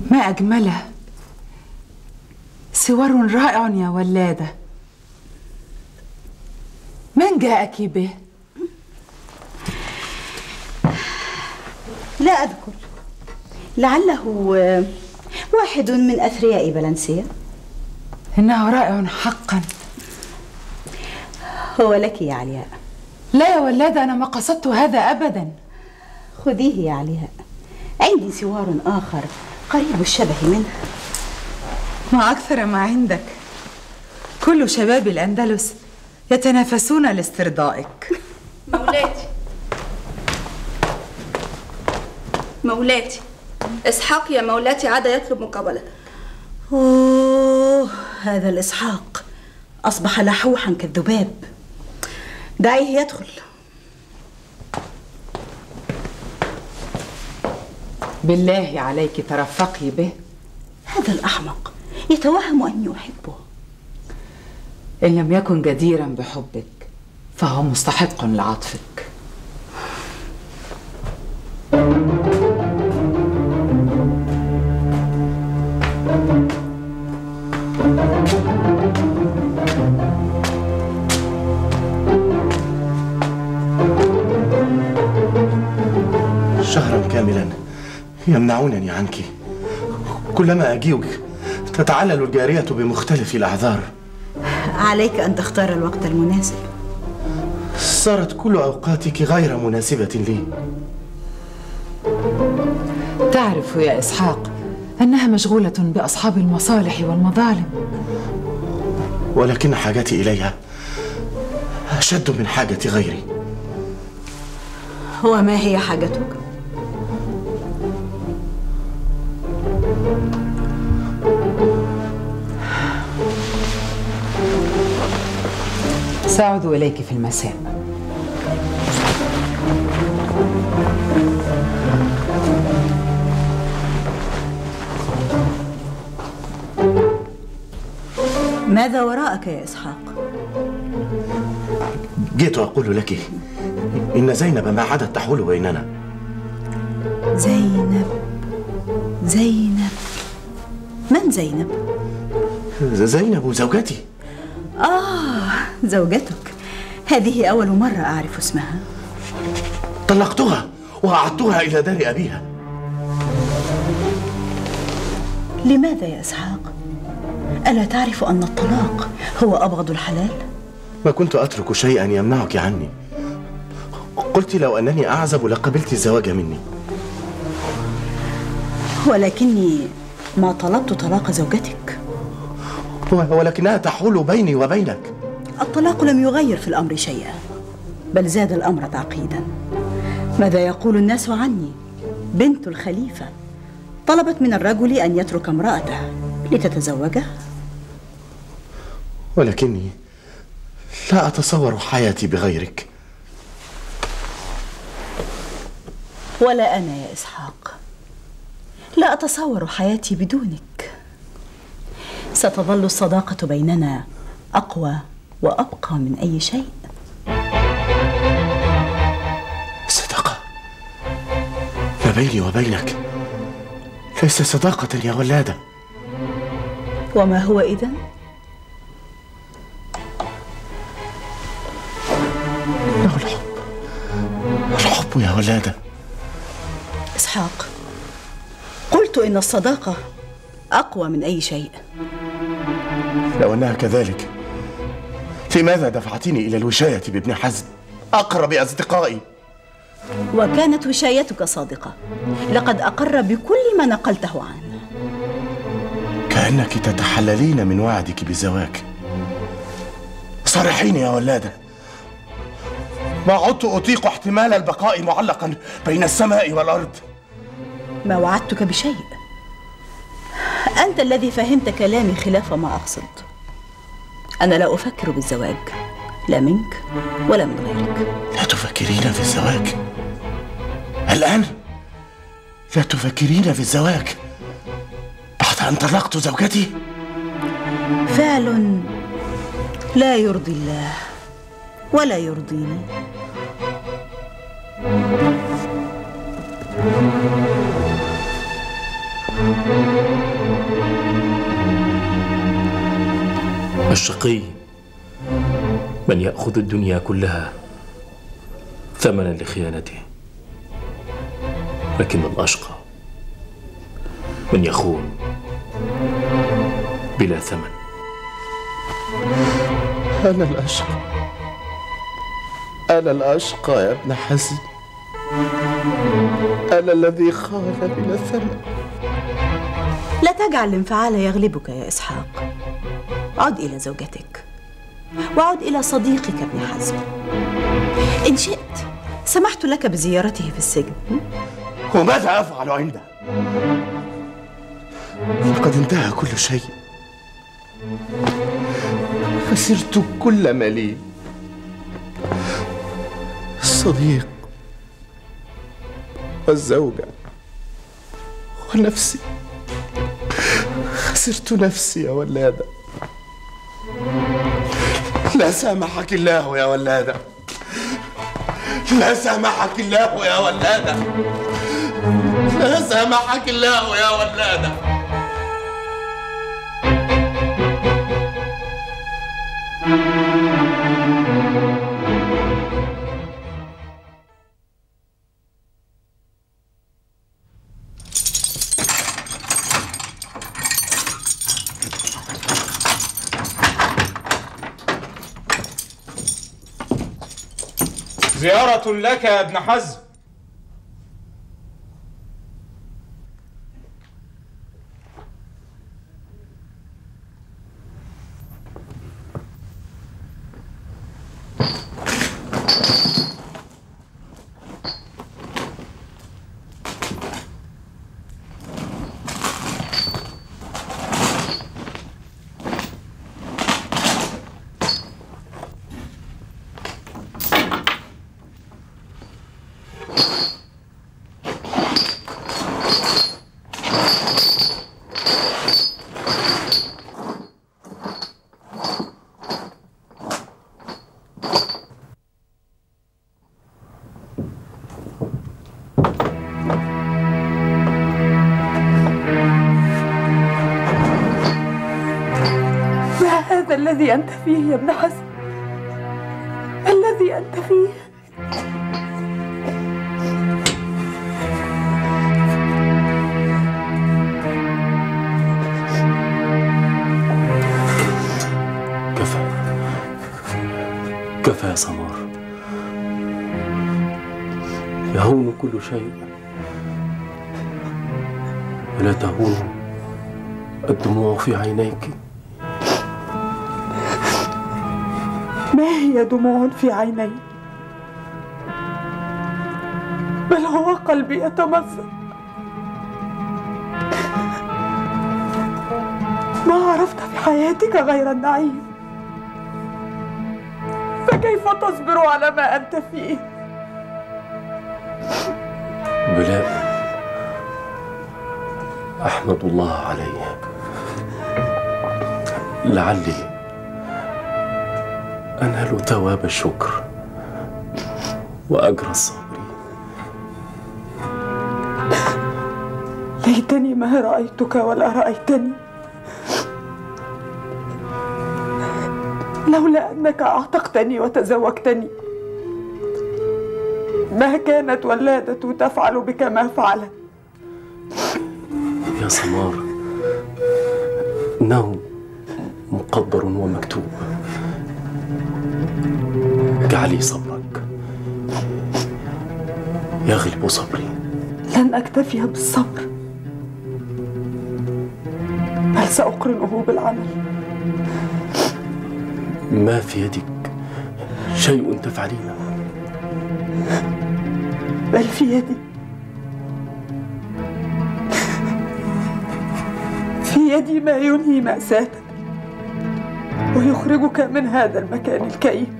ما أجمله، سور رائع يا ولادة. من جاءك به؟ لا أذكر، لعله واحد من أثرياء فالنسيا. إنه رائع حقا. هو لك يا علياء. لا يا ولادة، أنا ما قصدت هذا أبدا. خذيه يا علياء، عندي سوار آخر قريب الشبه منه. ما أكثر ما عندك، كل شباب الأندلس يتنافسون لاسترضائك. مولاتي إسحاق يا مولاتي عاد يطلب مقابلة. أوه، هذا الإسحاق أصبح لحوحا كالذباب. دعيه يدخل. بالله عليك ترفقي به. هذا الأحمق يتوهم أني أحبه. إن لم يكن جديرا بحبك فهو مستحق لعطفك. شهرا كاملا يمنعونني عنك، كلما أجيك تتعلل الجارية بمختلف الأعذار. عليك أن تختار الوقت المناسب. صارت كل أوقاتك غير مناسبة لي. تعرف يا إسحاق أنها مشغولة بأصحاب المصالح والمظالم، ولكن حاجتي إليها أشد من حاجة غيري. وما هي حاجتك؟ سأعود إليك في المساء. ماذا وراءك يا إسحاق؟ جئت أقول لك إن زينب ما عادت تحول بيننا. زينب؟ زينب؟ من زينب؟ زينب زوجتي. زوجتك. هذه أول مرة أعرف اسمها. طلقتها وأعدتها إلى دار أبيها. لماذا يا إسحاق؟ ألا تعرف أن الطلاق هو أبغض الحلال؟ ما كنت أترك شيئا يمنعك عني. قلت لو أنني أعزب لقبلت الزواج مني. ولكني ما طلبت طلاق زوجتك. ولكنها تحول بيني وبينك. الطلاق لم يغير في الأمر شيئا، بل زاد الأمر تعقيدا. ماذا يقول الناس عني؟ بنت الخليفة طلبت من الرجل أن يترك امرأته لتتزوجه. ولكني لا أتصور حياتي بغيرك. ولا أنا يا إسحاق لا أتصور حياتي بدونك. ستظل الصداقة بيننا أقوى وأبقى من أي شيء. صداقة ما بيني وبينك ليس صداقة يا ولادة. وما هو إذن؟ إنه الحب. الحب يا ولادة. إسحاق، قلت إن الصداقة أقوى من أي شيء. لو أنها كذلك لماذا دفعتني إلى الوشاية بابن حزم أقرب أصدقائي؟ وكانت وشايتك صادقة، لقد أقر بكل ما نقلته عنه. كأنك تتحللين من وعدك بالزواج. صارحيني يا ولادة، ما عدت أطيق احتمال البقاء معلقا بين السماء والأرض. ما وعدتك بشيء. أنت الذي فهمت كلامي خلاف ما أقصد. أنا لا أفكر بالزواج، لا منك ولا من غيرك. لا تفكرين في الزواج الآن؟ لا تفكرين في الزواج بعد أن طلقت زوجتي؟ فعل لا يرضي الله ولا يرضيني. الشقي من يأخذ الدنيا كلها ثمنا لخيانته، لكن الأشقى من يخون بلا ثمن. أنا الأشقى، أنا الأشقى يا ابن حزم، أنا الذي خان بلا ثمن. لا تجعل الانفعال يغلبك يا إسحاق. عد إلى زوجتك وعد إلى صديقك ابن حزم. إن شئت سمحت لك بزيارته في السجن. وماذا أفعل عنده؟ لقد انتهى كل شيء، خسرت كل ما لي. الصديق والزوجة ونفسي، خسرت نفسي يا ولادة. لا سامحك الله يا ولادة، لا سامحك الله يا ولادة، لا سامحك الله يا ولادة. زيارة لك يا ابن حزم. الذي أنت فيه يا ابن حزم، الذي أنت فيه. كفى يا سمار، يهون كل شيء ولا تهون الدموع في عينيك. ما هي دموع في عيني، بل هو قلبي يتمزق. ما عرفت في حياتك غير النعيم، فكيف تصبر على ما أنت فيه؟ بلاء أحمد الله عليه، لعلي أنال ثواب الشكر وأجر الصابرين. ليتني ما رأيتك ولا رأيتني، لولا أنك أعتقتني وتزوجتني ما كانت ولادة تفعل بك ما فعلت. يا سمار، إنه مقدر ومكتوب. اجعلي صبرك يغلب صبري. لن أكتفي بالصبر، بل سأقرنه بالعمل. ما في يدك شيء تفعلينه؟ بل في يدي، في يدي ما ينهي مأساتك ويخرجك من هذا المكان الكئيب.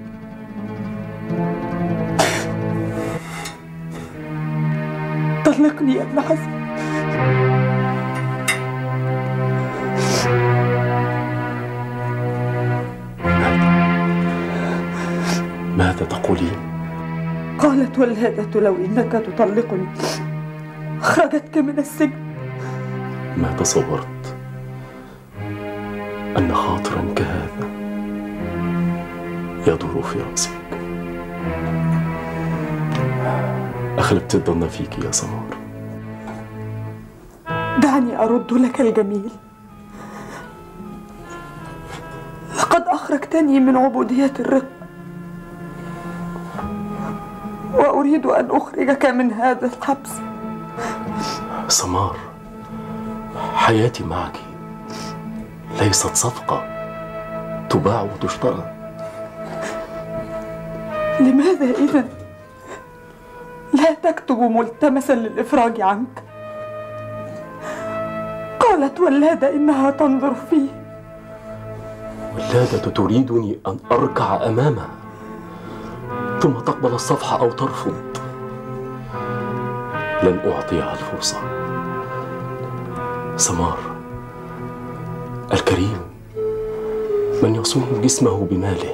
طلقني يا ابن حزم. ماذا تقولين؟ قالت ولادة لو إنك تطلقني أخرجتك من السجن ما تصورت أن خاطرا كهذا يدور في رأسك. أخلبت الظن فيك يا سمار. دعني أرد لك الجميل. لقد أخرجتني من عبودية الرق، وأريد أن أخرجك من هذا الحبس. سمار، حياتي معك ليست صفقة تباع وتشترى. لماذا إذن لا تكتب ملتمسا للإفراج عنك؟ قالت ولادة إنها تنظر فيه. ولادة تريدني أن أركع أمامها ثم تقبل الصفحة أو ترفض. لن أعطيها الفرصة. سمار، الكريم من يصون جسمه بماله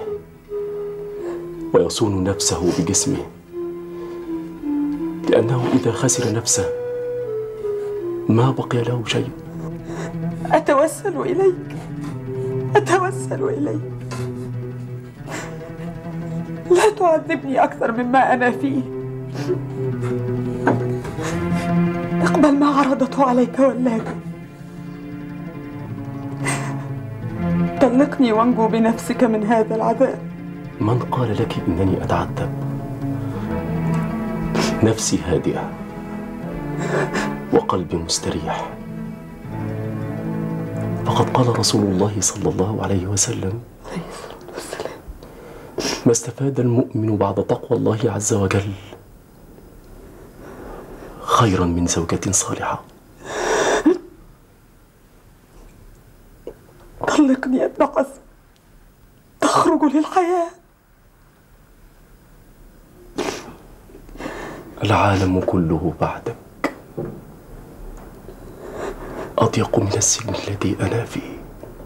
ويصون نفسه بجسمه، لأنه إذا خسر نفسه ما بقي له شيء. أتوسل إليك، أتوسل إليك، لا تعذبني أكثر مما أنا فيه. اقبل ما عرضته عليك ولادة. طلقني وانجو بنفسك من هذا العذاب. من قال لك إنني أتعذب؟ نفسي هادئة وقلبي مستريح. فقد قال رسول الله صلى الله عليه وسلم: ما استفاد المؤمن بعد تقوى الله عز وجل خيرا من زوجة صالحة. طلقني يا ابن قاسم، تخرج للحياة. العالم كله بعدك أضيق من السجن الذي أنا فيه.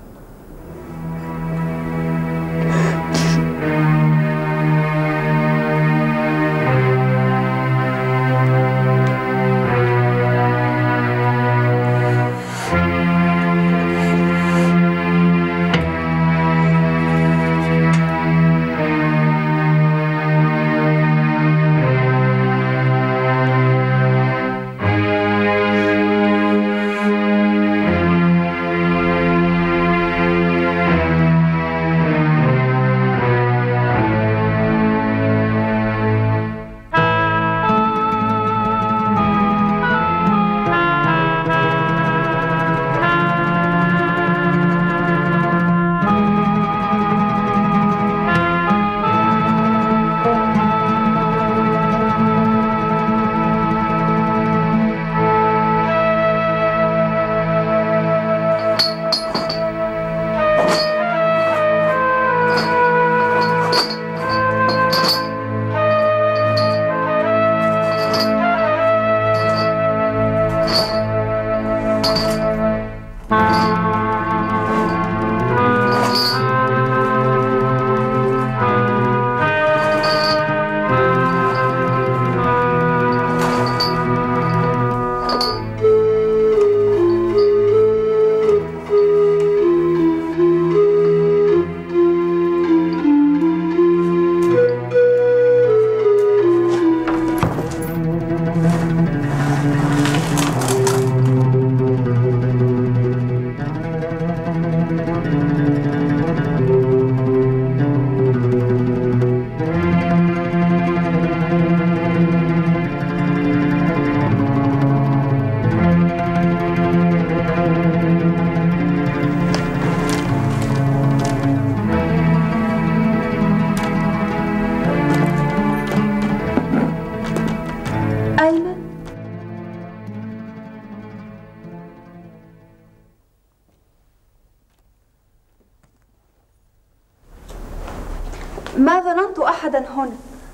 ما ظننت أحدا هنا.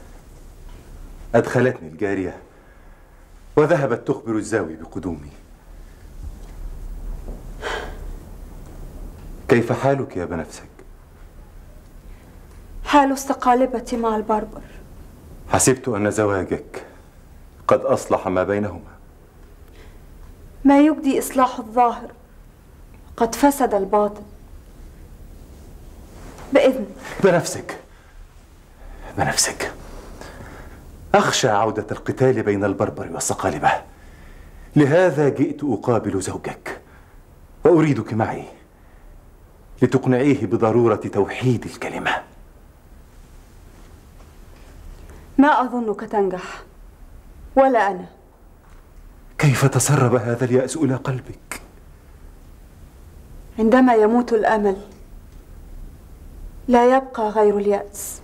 أدخلتني الجارية وذهبت تخبر الزاوي بقدومي. كيف حالك يا بنفسك؟ حال الثقالبة مع البربر. حسبت أن زواجك قد أصلح ما بينهما. ما يجدي إصلاح الظاهر، قد فسد الباطن. بإذنك. بنفسك. أخشى عودة القتال بين البربر والصقالبة، لهذا جئت أقابل زوجك وأريدك معي لتقنعيه بضرورة توحيد الكلمة. ما أظنك تنجح، ولا أنا. كيف تسرب هذا اليأس إلى قلبك؟ عندما يموت الأمل لا يبقى غير اليأس.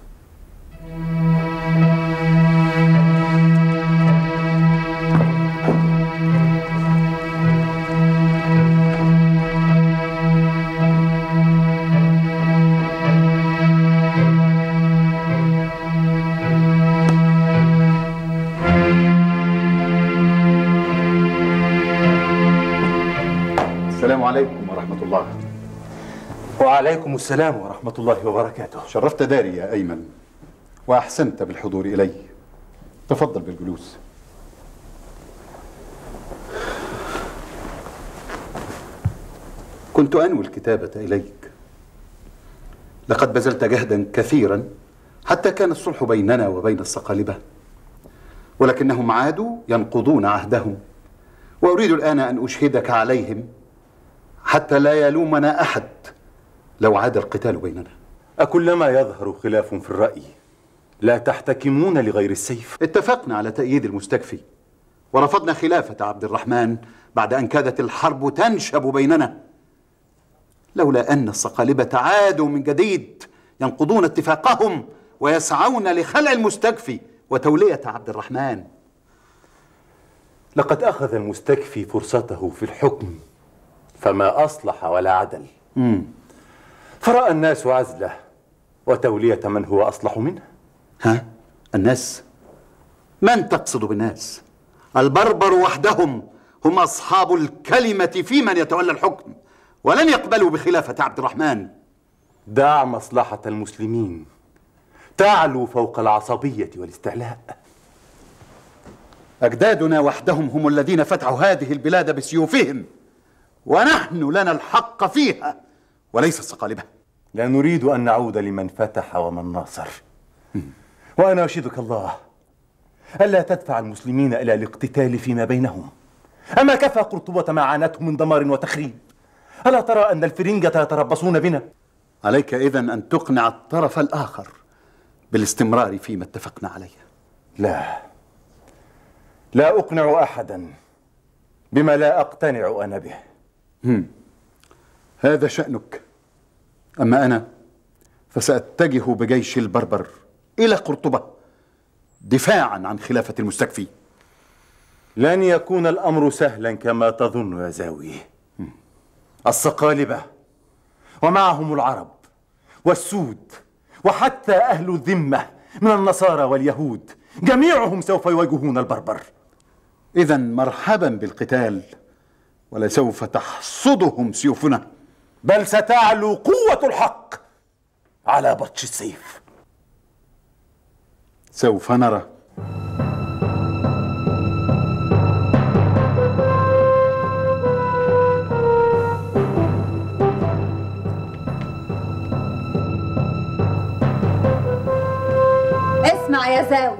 السلام عليكم ورحمة الله. وعليكم السلام ورحمة الله وبركاته. شرفت داري يا أيمن، وأحسنت بالحضور إلي. تفضل بالجلوس. كنت أنوي الكتابة إليك، لقد بذلت جهدا كثيرا حتى كان الصلح بيننا وبين الصقالبة، ولكنهم عادوا ينقضون عهدهم، وأريد الآن أن أشهدك عليهم حتى لا يلومنا أحد لو عاد القتال بيننا. أكلما يظهر خلاف في الرأي لا تحتكمون لغير السيف؟ اتفقنا على تأييد المستكفي، ورفضنا خلافة عبد الرحمن بعد أن كادت الحرب تنشب بيننا، لولا أن الصقالبة عادوا من جديد ينقضون اتفاقهم ويسعون لخلع المستكفي وتولية عبد الرحمن. لقد أخذ المستكفي فرصته في الحكم فما أصلح ولا عدل. فرأى الناس عزله وتولية من هو أصلح منه. ها؟ الناس؟ من تقصد بالناس؟ البربر وحدهم هم أصحاب الكلمة في من يتولى الحكم، ولن يقبلوا بخلافة عبد الرحمن. دع مصلحة المسلمين تعلو فوق العصبية والاستعلاء. أجدادنا وحدهم هم الذين فتحوا هذه البلاد بسيوفهم، ونحن لنا الحق فيها وليس الصقالبة. لا نريد أن نعود لمن فتح ومن ناصر، وأنا أشهدك الله ألا تدفع المسلمين إلى الاقتتال فيما بينهم. أما كفى قرطبة ما عانته من دمار وتخريب؟ ألا ترى أن الفرنجة يتربصون بنا؟ عليك إذن أن تقنع الطرف الآخر بالاستمرار فيما اتفقنا عليه. لا أقنع أحدا بما لا أقتنع أنا به. هذا شأنك. أما أنا فسأتجه بجيش البربر إلى قرطبة دفاعا عن خلافة المستكفي. لن يكون الأمر سهلا كما تظن يا زاوي. الصقالبة ومعهم العرب والسود وحتى أهل الذمة من النصارى واليهود جميعهم سوف يواجهون البربر. إذن مرحبا بالقتال، ولسوف تحصدهم سيوفنا، بل ستعلو قوة الحق على بطش السيف. سوف نرى. اسمع يا زاوي،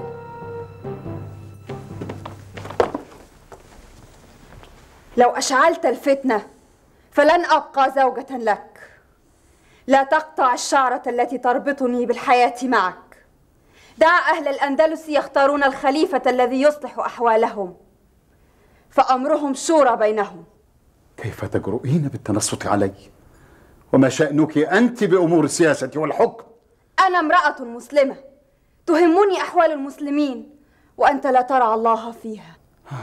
لو أشعلت الفتنة فلن أبقى زوجة لك. لا تقطع الشعرة التي تربطني بالحياة معك. دع أهل الأندلس يختارون الخليفة الذي يصلح أحوالهم، فأمرهم شورى بينهم. كيف تجرؤين بالتنصت علي؟ وما شأنك أنت بأمور السياسة والحكم؟ أنا امرأة مسلمة، تهمني أحوال المسلمين، وأنت لا ترعى الله فيها.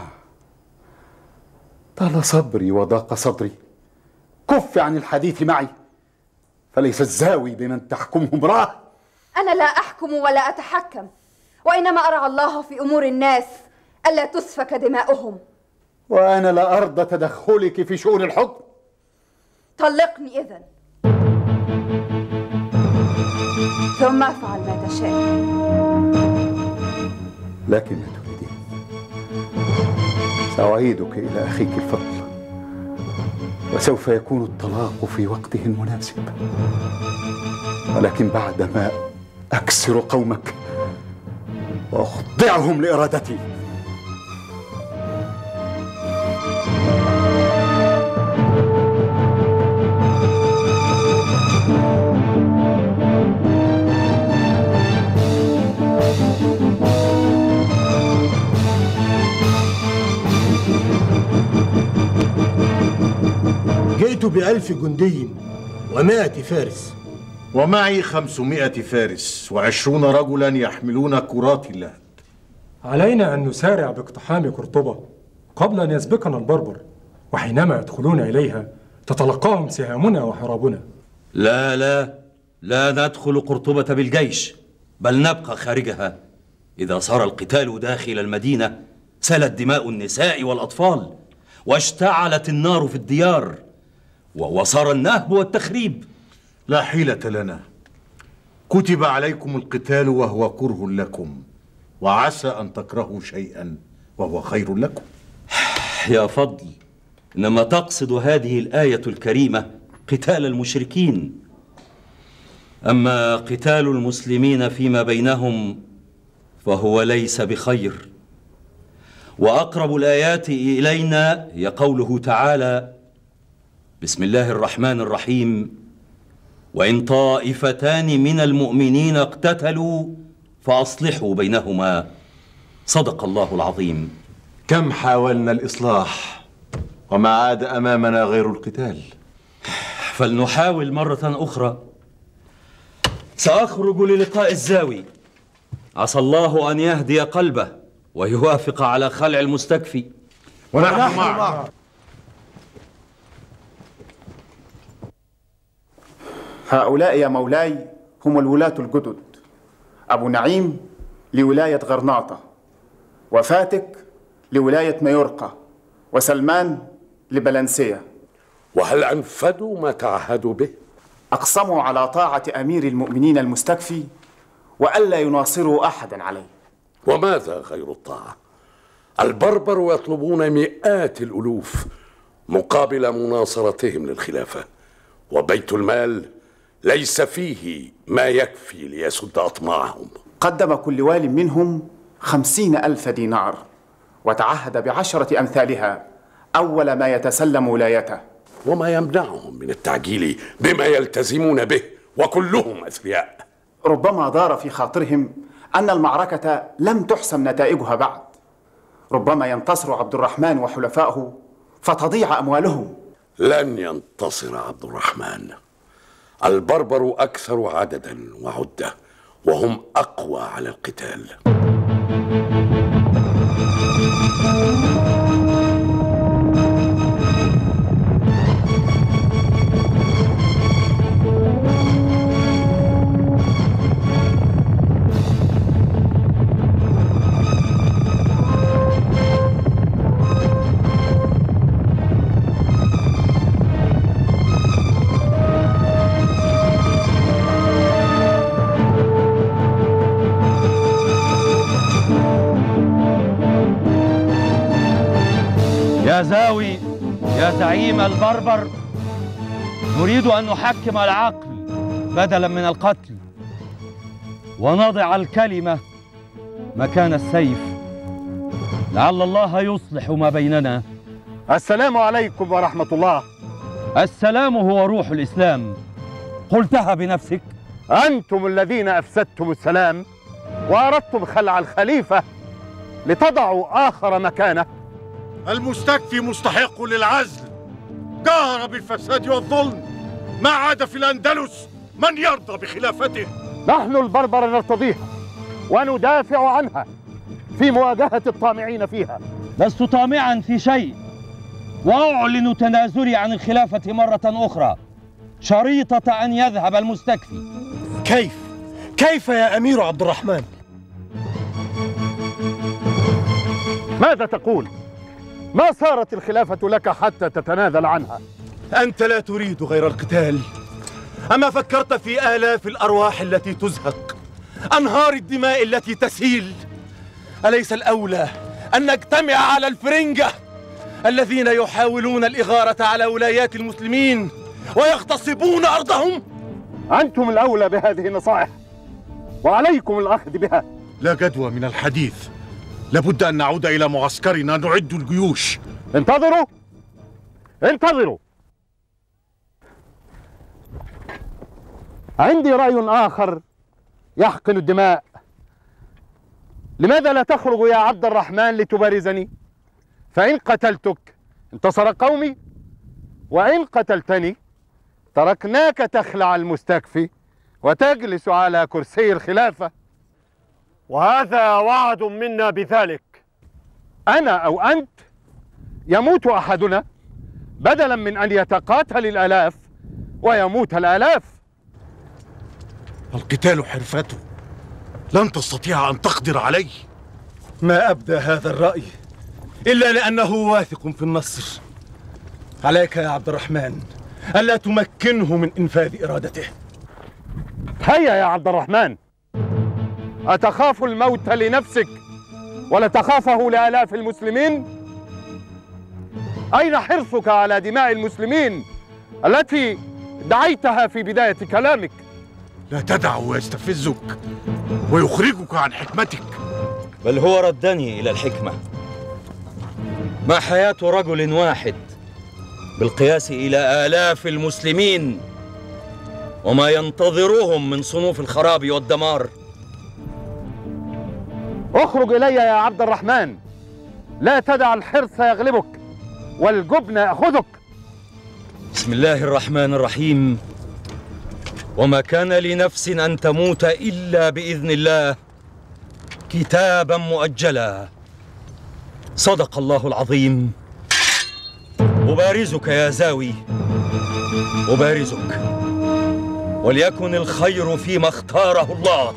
طال صبري وضاق صدري. كف عن الحديث معي، فليس الزاوي بمن تحكمه امرأة. أنا لا أحكم ولا أتحكم، وإنما أرعى الله في أمور الناس ألا تسفك دماؤهم. وأنا لا أرضى تدخلك في شؤون الحكم. طلقني إذن، ثم افعل ما تشاء. لكن لا تريدين. سأعيدك إلى أخيك الفضل. وسوف يكون الطلاق في وقته المناسب، ولكن بعدما أكسر قومك وأخضعهم لإرادتي. جئت ب1000 جندي و100 فارس، ومعي 500 فارس و20 رجلا يحملون كرات اللهب. علينا أن نسارع باقتحام قرطبة قبل أن يسبقنا البربر، وحينما يدخلون إليها تتلقاهم سهامنا وحرابنا. لا ندخل قرطبة بالجيش، بل نبقى خارجها. إذا صار القتال داخل المدينة سالت دماء النساء والأطفال، واشتعلت النار في الديار، وصار النهب والتخريب. لا حيلة لنا، كتب عليكم القتال وهو كره لكم، وعسى أن تكرهوا شيئا وهو خير لكم. يا فضل، إنما تقصد هذه الآية الكريمة قتال المشركين، أما قتال المسلمين فيما بينهم فهو ليس بخير. وأقرب الآيات إلينا هي قوله تعالى: بسم الله الرحمن الرحيم: وإن طائفتان من المؤمنين اقتتلوا فأصلحوا بينهما. صدق الله العظيم. كم حاولنا الإصلاح وما عاد أمامنا غير القتال. فلنحاول مرة أخرى. سأخرج للقاء الزاوي، عسى الله أن يهدي قلبه ويوافق على خلع المستكفي. ونحن معك. هؤلاء يا مولاي هم الولاة الجدد: أبو نعيم لولاية غرناطة، وفاتك لولاية مايورقا، وسلمان لبلنسيا. وهل أنفذوا ما تعهدوا به؟ أقسموا على طاعة أمير المؤمنين المستكفي وألا يناصروا أحدا عليه. وماذا غير الطاعة؟ البربر يطلبون مئات الألوف مقابل مناصرتهم للخلافة، وبيت المال ليس فيه ما يكفي ليسد أطماعهم. قدم كل وال منهم 50,000 دينار، وتعهد ب10 أمثالها أول ما يتسلم ولايته. وما يمنعهم من التعجيل بما يلتزمون به وكلهم أثرياء؟ ربما دار في خاطرهم أن المعركة لم تحسم نتائجها بعد، ربما ينتصر عبد الرحمن وحلفائه فتضيع أموالهم. لن ينتصر عبد الرحمن، البربر أكثر عددا وعدة، وهم أقوى على القتال. يا زاوي، يا زعيم البربر، نريد أن نحكم العقل بدلا من القتل، ونضع الكلمة مكان السيف، لعل الله يصلح ما بيننا. السلام عليكم ورحمة الله. السلام هو روح الإسلام، قلتها بنفسك. أنتم الذين أفسدتم السلام وأردتم خلع الخليفة لتضعوا آخر مكانه. المستكفي مستحق للعزل، جاهر بالفساد والظلم، ما عاد في الأندلس من يرضى بخلافته. نحن البربر نرتضيها وندافع عنها في مواجهة الطامعين فيها. لست طامعا في شيء، وأعلن تنازلي عن الخلافة مرة أخرى شريطة أن يذهب المستكفي. كيف يا أمير عبد الرحمن؟ ماذا تقول؟ ما صارت الخلافة لك حتى تتنازل عنها؟ أنت لا تريد غير القتال، أما فكرت في آلاف الأرواح التي تزهق، أنهار الدماء التي تسيل؟ أليس الأولى أن نجتمع على الفرنجة الذين يحاولون الإغارة على ولايات المسلمين ويغتصبون أرضهم؟ أنتم الأولى بهذه النصائح وعليكم الأخذ بها. لا جدوى من الحديث، لابد أن نعود إلى معسكرنا نعد الجيوش. انتظروا انتظروا، عندي رأي آخر يحقن الدماء. لماذا لا تخرج يا عبد الرحمن لتبارزني؟ فإن قتلتك انتصر قومي، وإن قتلتني تركناك تخلع المستكفي وتجلس على كرسي الخلافة. وهذا وعد منا بذلك. أنا أو أنت يموت أحدنا بدلا من أن يتقاتل الآلاف ويموت الآلاف. القتال حرفته، لن تستطيع أن تقدر عليه. ما أبدى هذا الرأي إلا لأنه واثق في النصر. عليك يا عبد الرحمن ألا تمكنه من إنفاذ إرادته. هيا يا عبد الرحمن، أتخاف الموت لنفسك ولا تخافه لآلاف المسلمين؟ أين حرصك على دماء المسلمين التي دعيتها في بداية كلامك؟ لا تدعه يستفزك ويخرجك عن حكمتك. بل هو ردني إلى الحكمة. ما حياة رجل واحد بالقياس إلى آلاف المسلمين وما ينتظرهم من صنوف الخراب والدمار. اخرج إلي يا عبد الرحمن، لا تدع الحرص يغلبك والجبن يأخذك. بسم الله الرحمن الرحيم. وما كان لنفس أن تموت إلا بإذن الله كتابا مؤجلا. صدق الله العظيم. أبارزك يا زاوي، أبارزك، وليكن الخير فيما اختاره الله.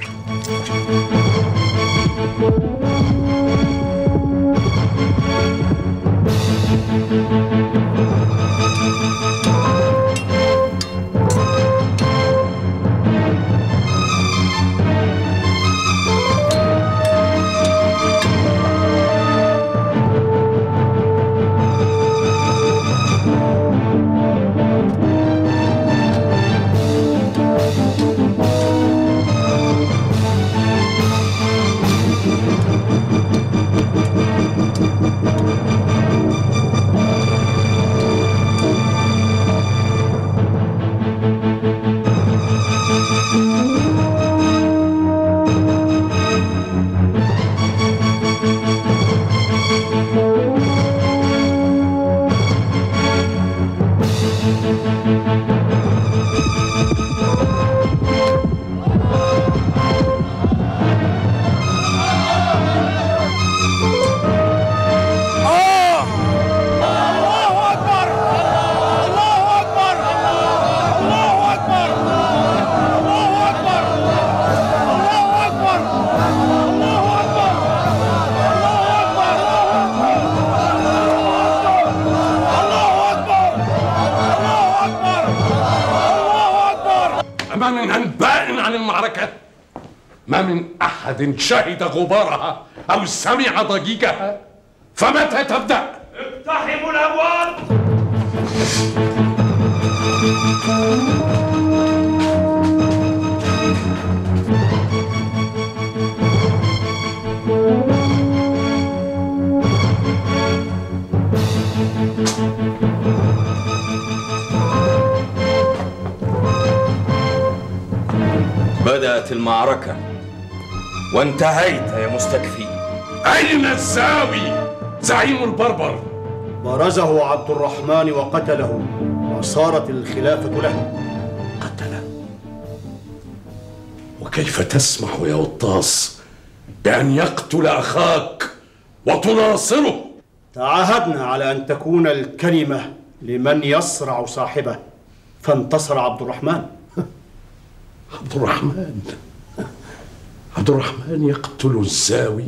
ما من أحد شهد غبارها أو سمع ضجيجها. فمتى تبدأ؟ اقتحموا الأبواب. بدأت المعركة وانتهيت يا مستكفي. أين الزاوي زعيم البربر؟ بارزه عبد الرحمن وقتله وصارت الخلافة له. قتله؟ وكيف تسمح يا وطاس بأن يقتل أخاك وتناصره؟ تعاهدنا على أن تكون الكلمة لمن يصرع صاحبه، فانتصر عبد الرحمن. عبد الرحمن يقتل الزاوي؟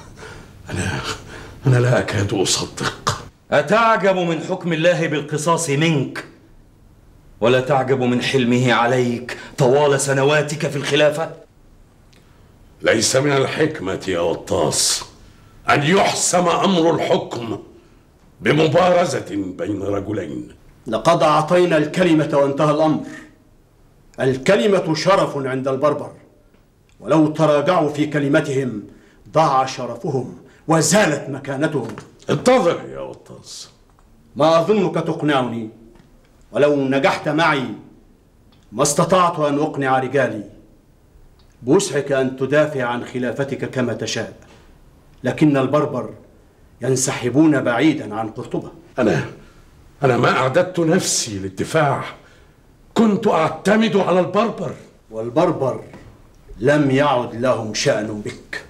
أنا لا أكاد أصدق. أتعجب من حكم الله بالقصاص منك ولا تعجب من حلمه عليك طوال سنواتك في الخلافة؟ ليس من الحكمة يا وطاس أن يحسم أمر الحكم بمبارزة بين رجلين. لقد أعطينا الكلمة وانتهى الأمر. الكلمة شرف عند البربر، ولو تراجعوا في كلمتهم ضاع شرفهم وزالت مكانتهم. انتظر يا وطاس. ما أظنك تقنعني، ولو نجحت معي ما استطعت أن أقنع رجالي. بوسعك أن تدافع عن خلافتك كما تشاء، لكن البربر ينسحبون بعيدا عن قرطبة. أنا ما أعددت نفسي للدفاع، كنت أعتمد على البربر، والبربر لم يعد لهم شأن بك.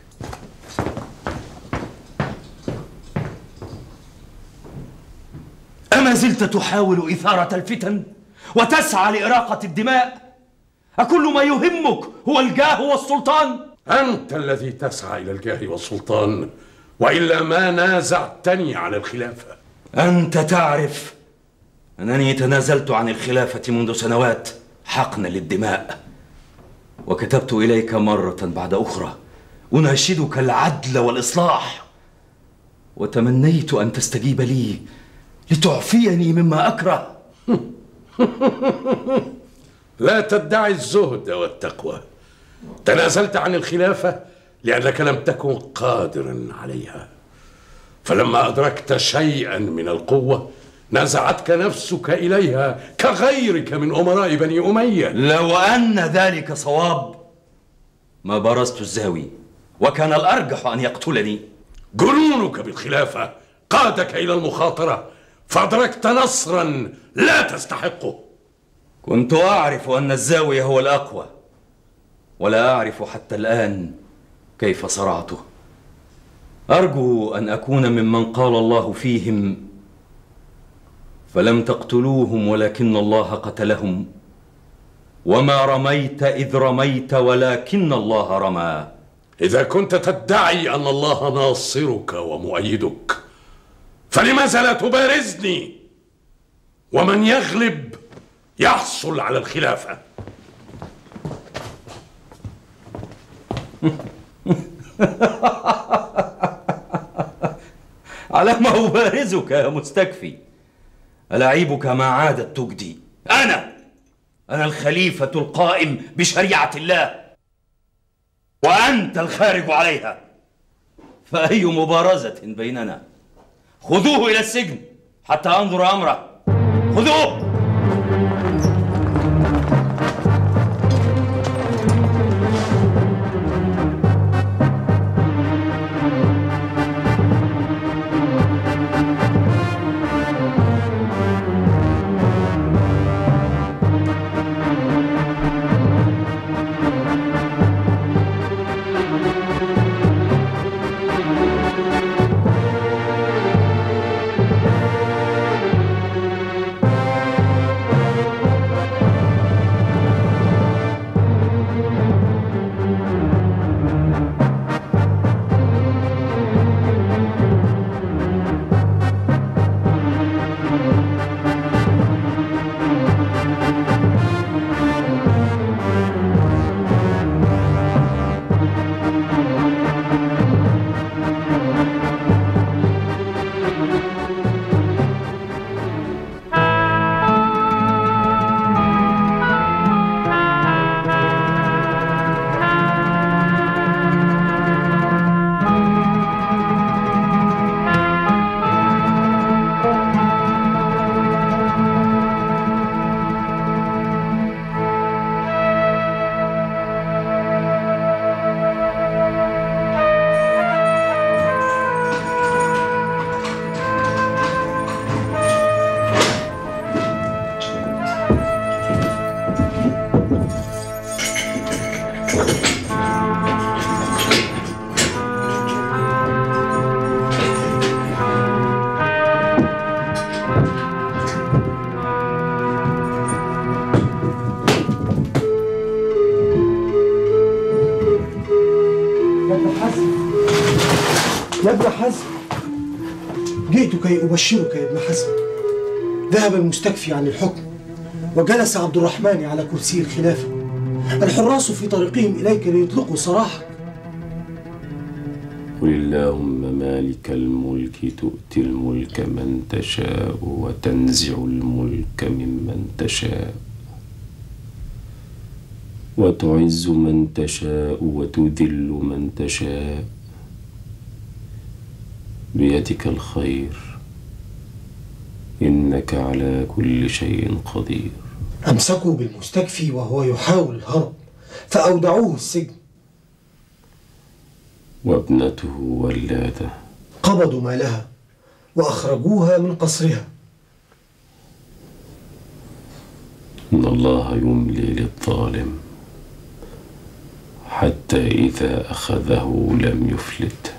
أما زلت تحاول إثارة الفتن وتسعى لإراقة الدماء؟ أكل ما يهمك هو الجاه والسلطان؟ أنت الذي تسعى إلى الجاه والسلطان، وإلا ما نازعتني عن الخلافة. أنت تعرف أنني تنازلت عن الخلافة منذ سنوات حقنا للدماء، وكتبت إليك مرة بعد أخرى أناشدك العدل والإصلاح، وتمنيت أن تستجيب لي لتعفيني مما أكره. لا تدعي الزهد والتقوى. تنازلت عن الخلافة لأنك لم تكن قادرا عليها، فلما أدركت شيئا من القوة نزعتك نفسك إليها كغيرك من أمراء بني أمية. لو أن ذلك صواب ما برزت الزاوي، وكان الأرجح أن يقتلني. جنونك بالخلافة قادك إلى المخاطرة، فأدركت نصرا لا تستحقه. كنت أعرف أن الزاوية هو الأقوى، ولا أعرف حتى الآن كيف صرعته. أرجو أن أكون ممن قال الله فيهم: فلم تقتلوهم ولكن الله قتلهم، وما رميت إذ رميت ولكن الله رمى. إذا كنت تدعي أن الله ناصرك ومؤيدك، فلماذا لا تبارزني؟ ومن يغلب يحصل على الخلافة. على ما أبارزك يا مستكفي، ألاعيبك ما عادت تجدي. أنا الخليفة القائم بشريعة الله، وأنت الخارج عليها، فأي مبارزة بيننا؟ خذوه إلى السجن حتى أنظر أمره. خذوه. يا ابن حزم، جئت كي أبشرك يا ابن حزم. ذهب المستكفي عن الحكم، وجلس عبد الرحمن على كرسي الخلافة. الحراس في طريقهم إليك ليطلقوا سراحك. قل اللهم مالك الملك تؤتي الملك من تشاء وتنزع الملك ممن تشاء وتعز من تشاء وتذل من تشاء بيدك الخير إنك على كل شيء قدير. أمسكوا بالمستكفي وهو يحاول الهرب فأودعوه السجن. وابنته ولادة قبضوا مالها وأخرجوها من قصرها. إن الله يملي للظالم حتى إذا أخذه لم يفلت.